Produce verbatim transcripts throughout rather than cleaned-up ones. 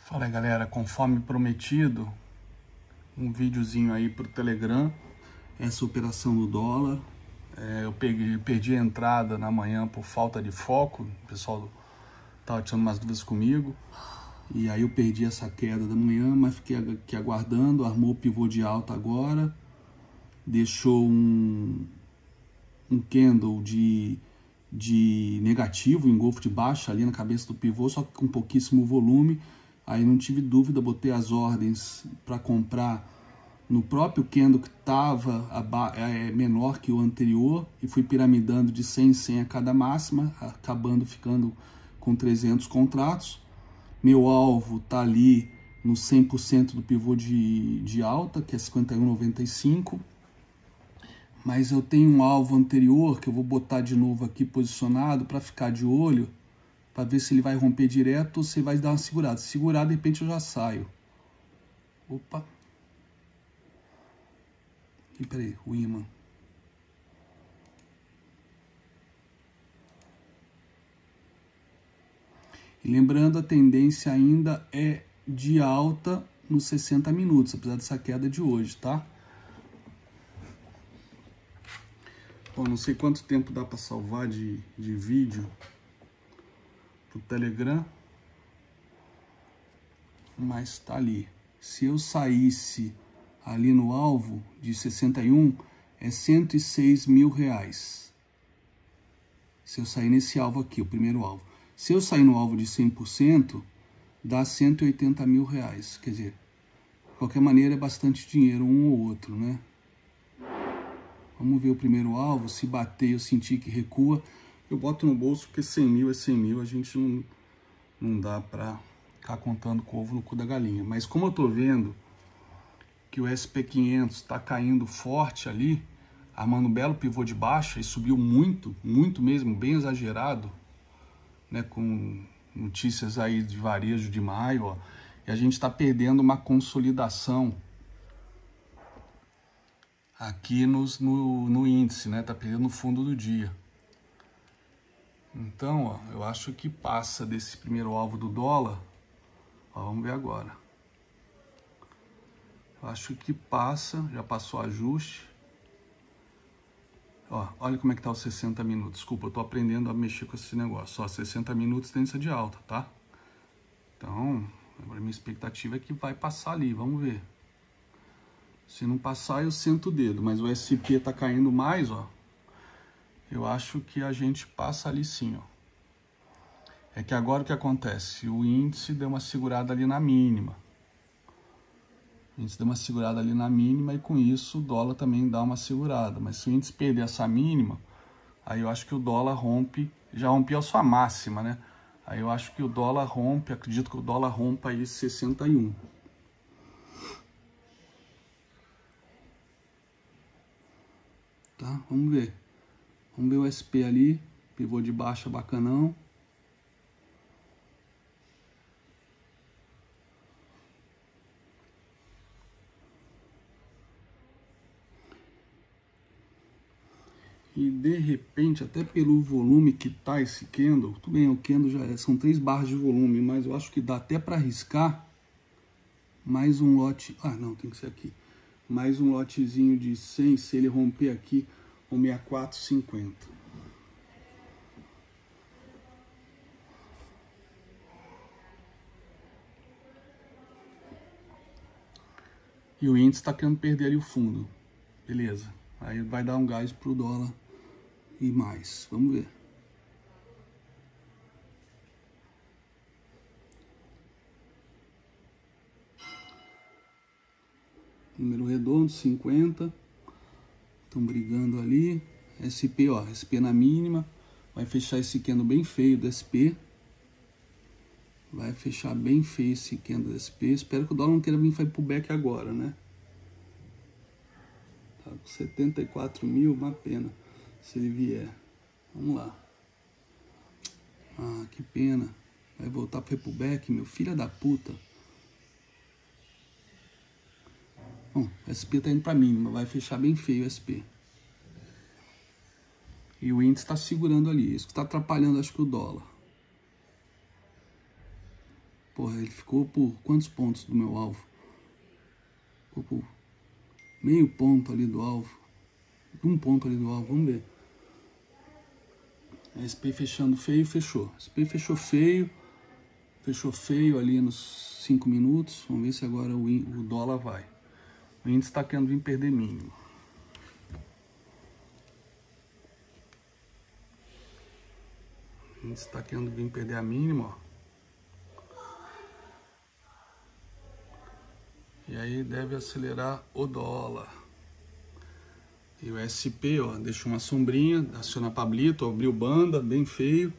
Fala aí, galera, conforme prometido, um videozinho aí pro Telegram, essa operação do dólar. É, eu peguei, perdi a entrada na manhã por falta de foco, o pessoal tava tirando umas dúvidas comigo, e aí eu perdi essa queda da manhã, mas fiquei aqui aguardando, armou o pivô de alta agora, deixou um, um candle de, de negativo, engolfo de baixa ali na cabeça do pivô, só que com pouquíssimo volume. Aí não tive dúvida, botei as ordens para comprar no próprio candle que estava é, menor que o anterior e fui piramidando de cem em cem a cada máxima, acabando ficando com trezentos contratos. Meu alvo está ali no cem por cento do pivô de, de alta, que é cinquenta e um vírgula noventa e cinco. Mas eu tenho um alvo anterior que eu vou botar de novo aqui posicionado para ficar de olho, para ver se ele vai romper direto ou se vai dar uma segurada. Se segurar, de repente eu já saio. Opa. E peraí, o imã. E lembrando, a tendência ainda é de alta nos sessenta minutos, apesar dessa queda de hoje, tá? Bom, não sei quanto tempo dá para salvar de, de vídeo pro Telegram, mas tá ali. Se eu saísse ali no alvo de sessenta e um, é cento e seis mil reais. Se eu sair nesse alvo aqui, o primeiro alvo. Se eu sair no alvo de cem por cento, dá cento e oitenta mil reais. Quer dizer, de qualquer maneira é bastante dinheiro um ou outro, né? Vamos ver o primeiro alvo. Se bater, eu sentir que recua, eu boto no bolso, porque cem mil é cem mil, a gente não, não dá pra ficar contando com o ovo no cu da galinha. Mas como eu tô vendo que o S P quinhentos está caindo forte ali, armando um belo pivô de baixa e subiu muito, muito mesmo, bem exagerado, né, com notícias aí de varejo de maio, ó, e a gente está perdendo uma consolidação aqui nos, no, no índice, né, tá perdendo no fundo do dia. Então, ó, eu acho que passa desse primeiro alvo do dólar, ó, vamos ver agora. Eu acho que passa, já passou ajuste. Ó, olha como é que tá os sessenta minutos. Desculpa, eu tô aprendendo a mexer com esse negócio. Só sessenta minutos tendência de alta, tá? Então, agora minha expectativa é que vai passar ali, vamos ver. Se não passar, eu sento o dedo, mas o S P tá caindo mais, ó. Eu acho que a gente passa ali sim, ó. É que agora o que acontece? O índice deu uma segurada ali na mínima. O índice deu uma segurada ali na mínima e com isso o dólar também dá uma segurada. Mas se o índice perder essa mínima, aí eu acho que o dólar rompe, já rompeu a sua máxima, né? Aí eu acho que o dólar rompe, acredito que o dólar rompa aí sessenta e um. Tá? Vamos ver. Vamos ver o S P ali, pivô de baixa bacanão. E de repente, até pelo volume que tá esse candle, tudo bem, o candle já é, são três barras de volume, mas eu acho que dá até para arriscar mais um lote, ah não, tem que ser aqui, mais um lotezinho de cem, se ele romper aqui, o sessenta e quatro cinquenta. E o índice está querendo perder ali o fundo, beleza, aí vai dar um gás pro dólar e mais, vamos ver. Número redondo, cinquenta. Estão brigando ali. S P, ó, S P na mínima. Vai fechar esse candle bem feio do S P. Vai fechar bem feio esse candle do S P. Espero que o dólar não queira vir pro back agora, né? Tá com setenta e quatro mil, uma pena se ele vier. Vamos lá. Ah, que pena. Vai voltar pro pullback, meu filho da puta. Bom, o S P tá indo pra mínima, vai fechar bem feio o S P. E o índice tá segurando ali, isso que tá atrapalhando, acho que o dólar. Porra, ele ficou por quantos pontos do meu alvo? Ficou por meio ponto ali do alvo. Um ponto ali do alvo, vamos ver. A S P fechando feio, fechou. A S P fechou feio. Fechou feio ali nos cinco minutos. Vamos ver se agora o, o dólar vai. O índice está querendo vir perder mínimo. O índice está querendo vir perder a mínima, ó. E aí deve acelerar o dólar. E o S P, ó, deixa uma sombrinha, aciona Pablito, abriu banda, bem feio.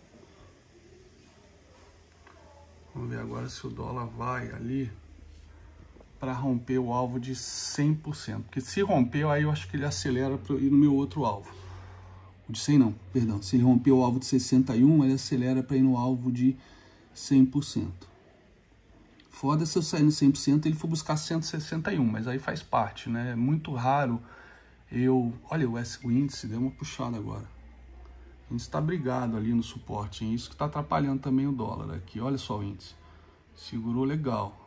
Vamos ver agora se o dólar vai ali para romper o alvo de cem por cento. Porque se rompeu, aí eu acho que ele acelera para ir no meu outro alvo. O de cem não, perdão. Se ele rompeu o alvo de sessenta e um, ele acelera para ir no alvo de cem por cento. Foda se eu sair no cem por cento e ele for buscar cento e sessenta e um, mas aí faz parte, né? É muito raro eu... Olha, o, S, o índice deu uma puxada agora. O índice está brigado ali no suporte, hein? Isso que está atrapalhando também o dólar aqui. Olha só o índice. Segurou legal.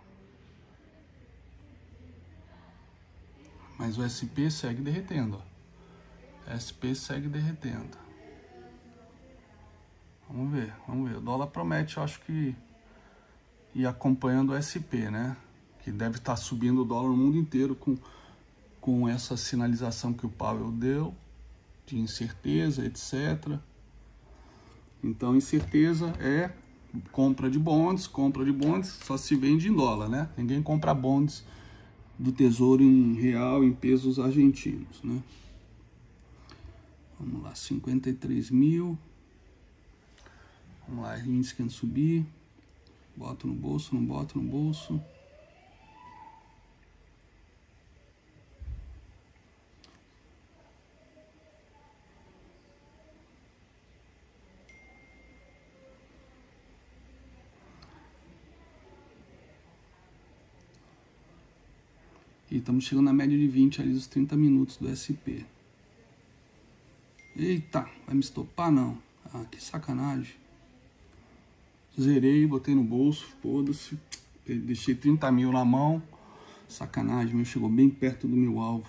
Mas o S P segue derretendo, ó. S P segue derretendo. Vamos ver, vamos ver. O dólar promete, eu acho que... E acompanhando o S P, né? Que deve estar subindo o dólar no mundo inteiro com, com essa sinalização que o Powell deu, de incerteza, etcétera. Então, incerteza é compra de bonds, compra de bonds só se vende em dólar, né? Ninguém compra bonds do Tesouro em real, em pesos argentinos, né? Vamos lá, cinquenta e três mil. Vamos lá, índice querendo subir. Boto no bolso, não boto no bolso. E estamos chegando na média de vinte ali dos trinta minutos do S P. Eita, vai me estopar não? Ah, que sacanagem. Zerei, botei no bolso, foda-se. Deixei trinta mil na mão. Sacanagem, meu, chegou bem perto do meu alvo.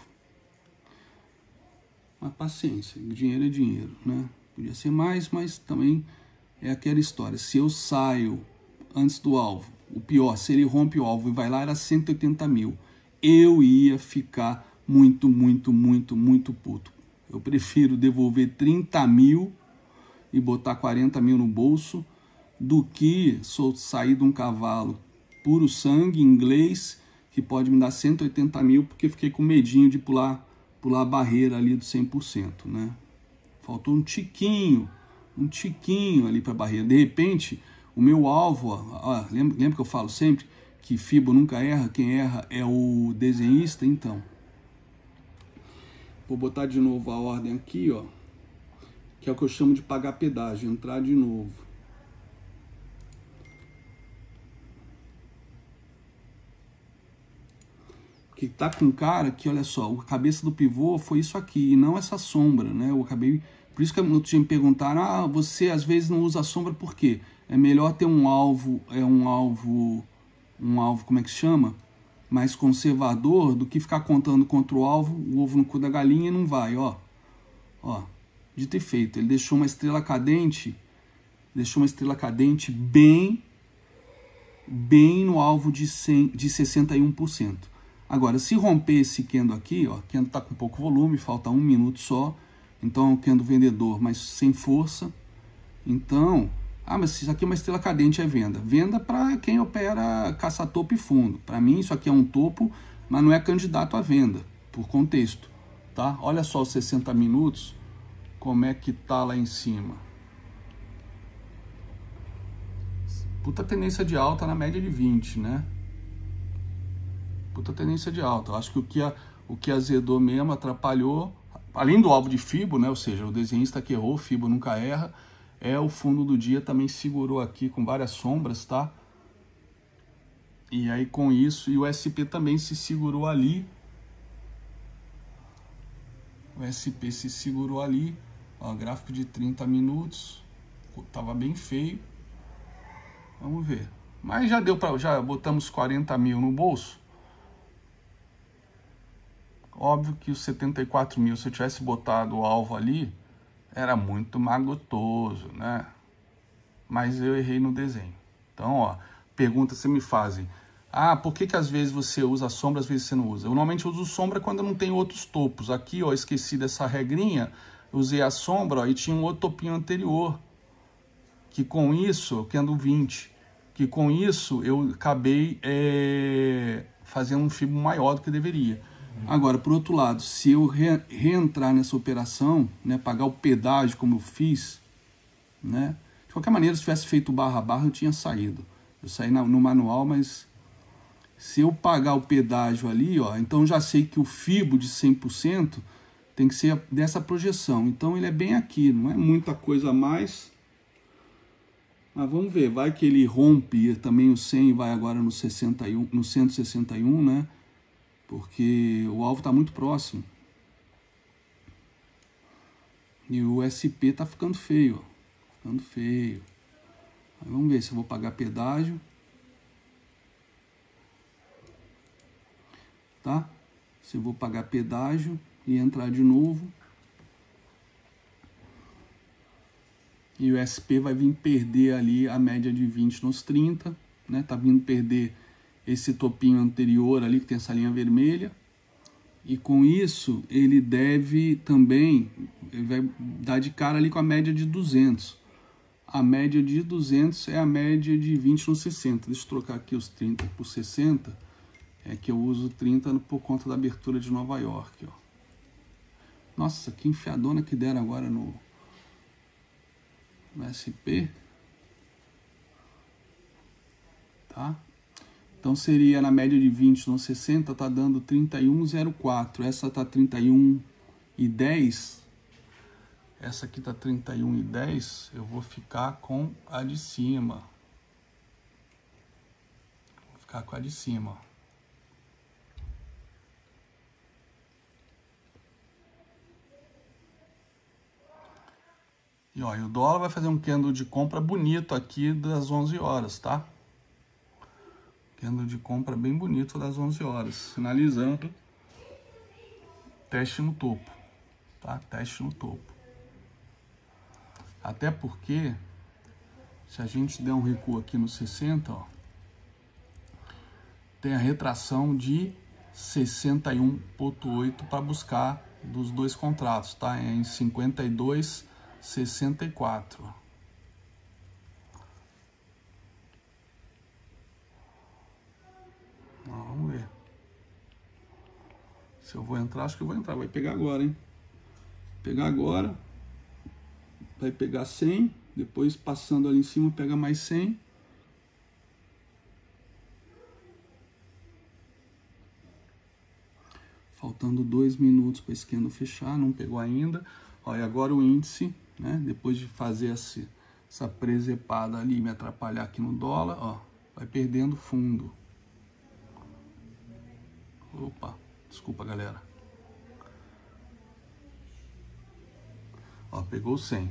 Mas paciência, dinheiro é dinheiro, né? Podia ser mais, mas também é aquela história. Se eu saio antes do alvo, o pior, se ele rompe o alvo e vai lá, era cento e oitenta mil. Eu ia ficar muito, muito, muito, muito puto. Eu prefiro devolver trinta mil e botar quarenta mil no bolso do que sou sair de um cavalo puro sangue, inglês, que pode me dar cento e oitenta mil, porque fiquei com medinho de pular, pular a barreira ali do cem por cento, né? Faltou um tiquinho, um tiquinho ali para a barreira. De repente, o meu alvo, ó, ó, lembra, lembra que eu falo sempre que Fibo nunca erra, quem erra é o desenhista? Então, vou botar de novo a ordem aqui, ó, que é o que eu chamo de pagar pedágio, entrar de novo. Que tá com cara que, olha só, a cabeça do pivô foi isso aqui, e não essa sombra, né? Eu acabei... Por isso que no outro dia me perguntaram, ah, você às vezes não usa sombra, por quê? É melhor ter um alvo, é um alvo, um alvo, como é que se chama? Mais conservador, do que ficar contando contra o alvo, o ovo no cu da galinha e não vai, ó. Ó, de ter feito, ele deixou uma estrela cadente, deixou uma estrela cadente bem, bem no alvo de, cem, de sessenta e um por cento. Agora, se romper esse candle aqui, ó, candle tá com pouco volume, falta um minuto só, então é um candle vendedor, mas sem força. Então, ah, mas isso aqui é uma estrela cadente, é venda. Venda para quem opera caça-topo e fundo. Para mim, isso aqui é um topo, mas não é candidato à venda, por contexto, tá? Olha só os sessenta minutos, como é que tá lá em cima. Puta tendência de alta na média de vinte, né? Puta tendência de alta. Eu acho que o que, a, o que azedou mesmo, atrapalhou, além do alvo de Fibo, né? Ou seja, o desenhista que errou, Fibo nunca erra, é o fundo do dia também segurou aqui com várias sombras, tá? E aí com isso, e o S P também se segurou ali. O S P se segurou ali, ó, gráfico de trinta minutos, tava bem feio. Vamos ver. Mas já deu para, já botamos quarenta mil no bolso. Óbvio que os setenta e quatro mil, se eu tivesse botado o alvo ali, era muito mais gostoso, né? Mas eu errei no desenho. Então, ó, pergunta se me fazem. Ah, por que que às vezes você usa sombra, às vezes você não usa? Eu normalmente uso sombra quando eu não tenho outros topos. Aqui, ó, esqueci dessa regrinha, usei a sombra, ó, e tinha um outro topinho anterior. Que com isso, eu quero vinte. Que com isso eu acabei é, fazendo um fibo maior do que deveria. Agora, por outro lado, se eu re, reentrar nessa operação, né, pagar o pedágio como eu fiz, né, de qualquer maneira, se tivesse feito barra a barra, eu tinha saído. Eu saí na, no manual, mas se eu pagar o pedágio ali, ó, então já sei que o fibo de cem por cento tem que ser dessa projeção. Então ele é bem aqui, não é muita coisa a mais. Mas vamos ver, vai que ele rompe também o cem e vai agora no, sessenta e um, no cento e sessenta e um, né? Porque o alvo está muito próximo. E o S P tá ficando feio, ó. Ficando feio. Aí vamos ver se eu vou pagar pedágio. Tá? Se eu vou pagar pedágio e entrar de novo. E o S P vai vir perder ali a média de vinte nos trinta, né? Tá vindo perder esse topinho anterior ali, que tem essa linha vermelha. E com isso, ele deve também, ele vai dar de cara ali com a média de duzentos. A média de duzentos é a média de vinte no sessenta. Deixa eu trocar aqui os trinta por sessenta. É que eu uso trinta por conta da abertura de Nova York, ó. Nossa, que enfiadona que deram agora no, no S P. Tá? Então seria na média de vinte no sessenta, tá dando trinta e um vírgula zero quatro. Essa tá trinta e um vírgula dez. Essa aqui tá trinta e um vírgula dez. Eu vou ficar com a de cima. Vou ficar com a de cima, ó. E, ó, e o dólar vai fazer um candle de compra bonito aqui das onze horas, tá? Candle de compra bem bonito das onze horas, sinalizando teste no topo, tá? Teste no topo. Até porque, se a gente der um recuo aqui no sessenta, ó, tem a retração de sessenta e um vírgula oito para buscar dos dois contratos, tá? É em cinquenta e dois vírgula sessenta e quatro. Vamos ver. Se eu vou entrar, acho que eu vou entrar. Vai pegar agora, hein? Pegar agora. Vai pegar cem. Depois, passando ali em cima, pega mais cem. Faltando dois minutos para esse candle fechar. Não pegou ainda. Olha, agora o índice, né? Depois de fazer essa, essa presepada ali, me atrapalhar aqui no dólar, ó, vai perdendo fundo. Opa, desculpa, galera. Ó, pegou cem.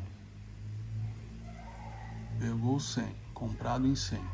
Pegou cem. Comprado em cem.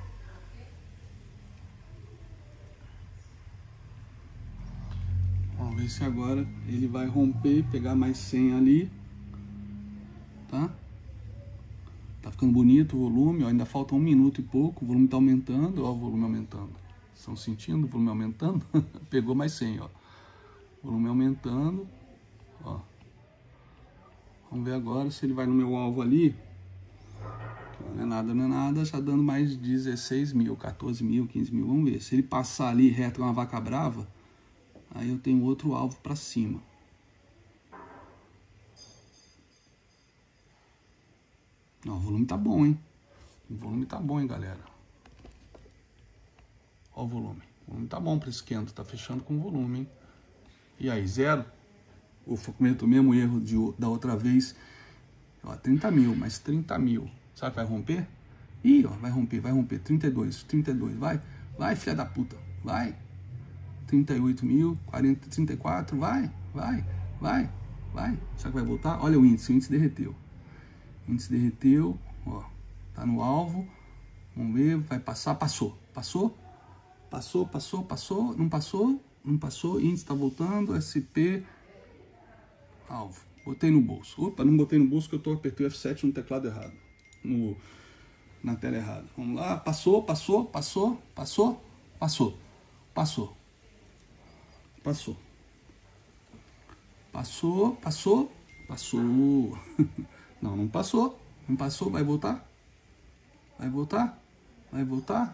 Vamos ver se agora ele vai romper, pegar mais cem ali. Tá? Tá ficando bonito o volume, ó, ainda falta um minuto e pouco, o volume tá aumentando, ó, o volume aumentando. Estão sentindo o volume aumentando? Pegou mais cem, ó. Volume aumentando, ó. Vamos ver agora se ele vai no meu alvo ali. Não é nada, não é nada, já dando mais dezesseis mil, quatorze mil, quinze mil. Vamos ver. Se ele passar ali reto com uma vaca brava, aí eu tenho outro alvo para cima. Ó, o volume tá bom, hein? O volume tá bom, hein, galera? Ó o volume. O volume tá bom para esse candle, tá fechando com volume, hein? E aí, zero? Eu cometo o mesmo erro de, da outra vez. Ó, trinta mil, mais trinta mil. Sabe que vai romper? Ih, ó, vai romper, vai romper. trinta e dois, trinta e dois, vai. Vai, filha da puta, vai. trinta e oito mil, quarenta, trinta e quatro, vai, vai, vai, vai. Será que vai voltar? Olha o índice, o índice derreteu. O índice derreteu, ó, tá no alvo. Vamos ver, vai passar, passou, passou, passou, passou, passou, não passou, não passou, índice tá voltando, S P, alvo, botei no bolso. Opa, não botei no bolso que eu tô apertei o F sete no teclado errado, no, na tela errada. Vamos lá, passou, passou, passou, passou, passou, passou, passou, passou, passou, passou, não, não passou, não passou, vai voltar, vai voltar, vai voltar,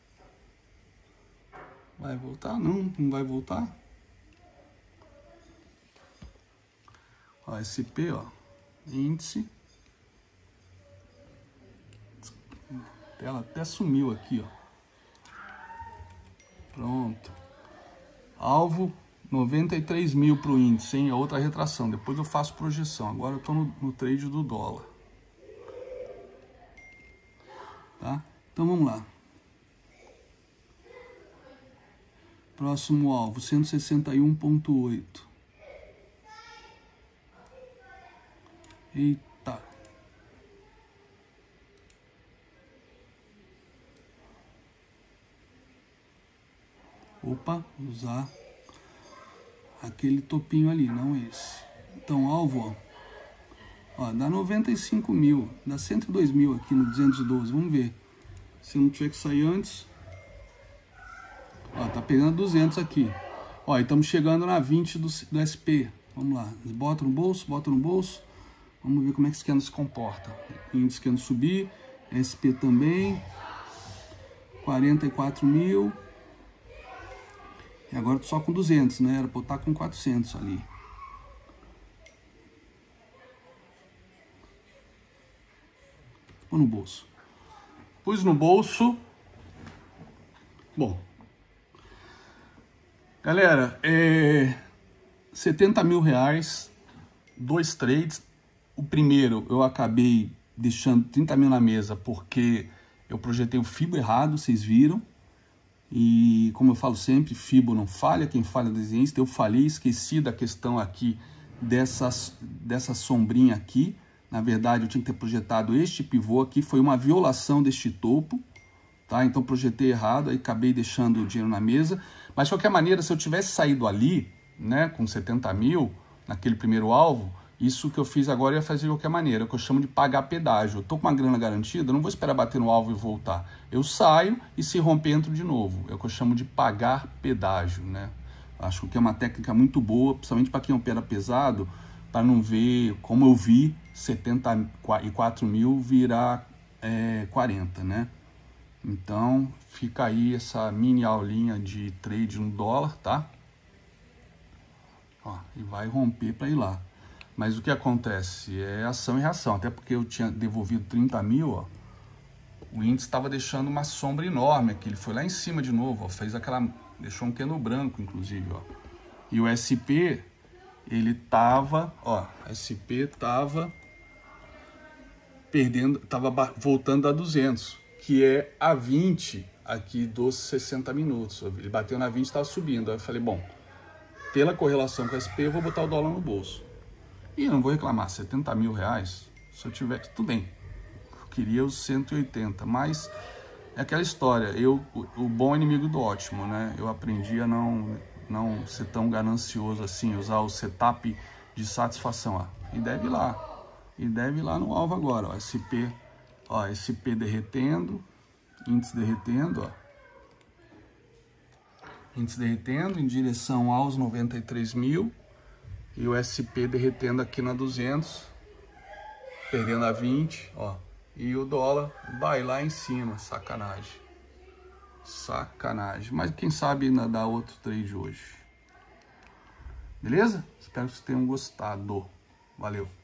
vai voltar, não, não vai voltar. Ó, S P, ó, índice, ela até sumiu aqui, ó, pronto, alvo noventa e três mil para o índice, hein? A outra retração, depois eu faço projeção, agora eu tô no, no trade do dólar, tá? Então vamos lá, próximo alvo, cento e sessenta e um ponto oito. Eita. Opa, usar aquele topinho ali, não esse. Então, alvo, ó, ó, dá noventa e cinco mil, dá cento e dois mil aqui no duzentos e doze, vamos ver. Se não tiver que sair antes, ó, tá pegando duzentos aqui. Ó, e estamos chegando na vinte do, do S P, vamos lá, bota no bolso, bota no bolso. Vamos ver como é que esse candle se comporta. Índice querendo subir, S P também, quarenta e quatro mil. E agora tô só com duzentos, né? Era pra eu estar com quatrocentos ali. Pô no bolso. Pus no bolso. Bom. Galera, é setenta mil reais, dois trades. O primeiro eu acabei deixando trinta mil na mesa porque eu projetei o Fibo errado, vocês viram. E como eu falo sempre, Fibo não falha, quem falha é desenhista. Eu falhei, esqueci da questão aqui dessa, dessa sombrinha aqui. Na verdade eu tinha que ter projetado este pivô aqui, foi uma violação deste topo, tá? Então projetei errado, aí acabei deixando o dinheiro na mesa. Mas de qualquer maneira, se eu tivesse saído ali, né, com setenta mil, naquele primeiro alvo, isso que eu fiz agora eu ia fazer de qualquer maneira, é o que eu chamo de pagar pedágio. Eu tô com uma grana garantida, eu não vou esperar bater no alvo e voltar. Eu saio e se romper entro de novo. É o que eu chamo de pagar pedágio, né? Acho que é uma técnica muito boa, principalmente para quem opera pesado, para não ver, como eu vi, setenta e quatro mil virar é, quarenta, né? Então, fica aí essa mini aulinha de trade no dólar, tá? Ó, e vai romper para ir lá. Mas o que acontece? É ação e reação. Até porque eu tinha devolvido trinta mil, ó. O índice estava deixando uma sombra enorme aqui. Ele foi lá em cima de novo, ó. Fez aquela... Deixou um candle branco, inclusive, ó. E o S P, ele tava... Ó, S P tava... Perdendo... Tava voltando a duzentos. Que é a vinte aqui dos sessenta minutos. Ele bateu na vinte e estava subindo. Aí eu falei, bom... Pela correlação com o S P, eu vou botar o dólar no bolso. E eu não vou reclamar, setenta mil reais, se eu tiver, tudo bem. Eu queria os cento e oitenta, mas é aquela história, eu, o, o bom inimigo do ótimo, né? Eu aprendi a não, não ser tão ganancioso assim, usar o setup de satisfação, ó. E deve ir lá, e deve ir lá no alvo agora, ó, S P, ó, S P derretendo, índice derretendo, ó. Índice derretendo em direção aos noventa e três mil. E o S P derretendo aqui na duzentos, perdendo a vinte, ó. E o dólar vai lá em cima, sacanagem. Sacanagem. Mas quem sabe ainda dá outro trade hoje. Beleza? Espero que vocês tenham gostado. Valeu.